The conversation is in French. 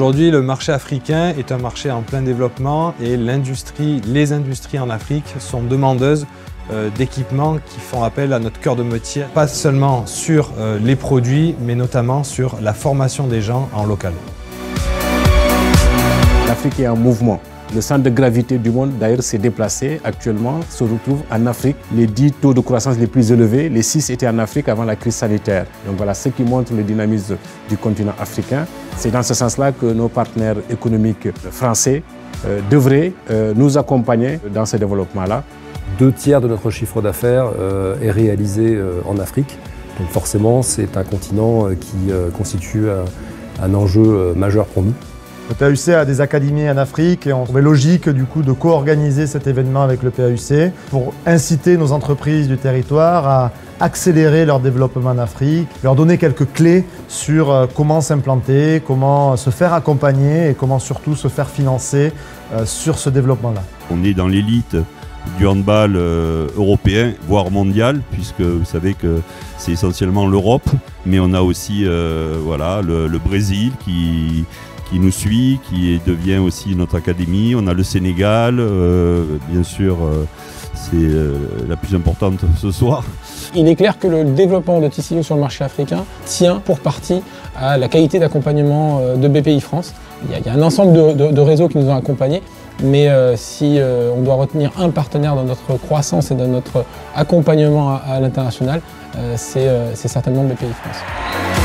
Aujourd'hui, le marché africain est un marché en plein développement et les industries en Afrique sont demandeuses d'équipements qui font appel à notre cœur de métier, pas seulement sur les produits, mais notamment sur la formation des gens en local. L'Afrique est en mouvement. Le centre de gravité du monde, d'ailleurs, s'est déplacé. Actuellement, se retrouve en Afrique. Les 10 taux de croissance les plus élevés, les 6 étaient en Afrique avant la crise sanitaire. Donc voilà ce qui montre le dynamisme du continent africain. C'est dans ce sens-là que nos partenaires économiques français devraient nous accompagner dans ce développement-là. 2/3 de notre chiffre d'affaires est réalisé en Afrique. Donc forcément, c'est un continent qui constitue un enjeu majeur pour nous. Le PAUC a des académies en Afrique et on trouvait logique du coup de co-organiser cet événement avec le PAUC pour inciter nos entreprises du territoire à accélérer leur développement en Afrique, leur donner quelques clés sur comment s'implanter, comment se faire accompagner et comment surtout se faire financer sur ce développement-là. On est dans l'élite du handball européen, voire mondial, puisque vous savez que c'est essentiellement l'Europe, mais on a aussi voilà, le Brésil qui nous suit, qui devient aussi notre académie. On a le Sénégal, bien sûr, c'est la plus importante ce soir. Il est clair que le développement de TCU sur le marché africain tient pour partie à la qualité d'accompagnement de BPI France. Il y a un ensemble de réseaux qui nous ont accompagnés, mais si on doit retenir un partenaire dans notre croissance et dans notre accompagnement à l'international, c'est certainement BPI France.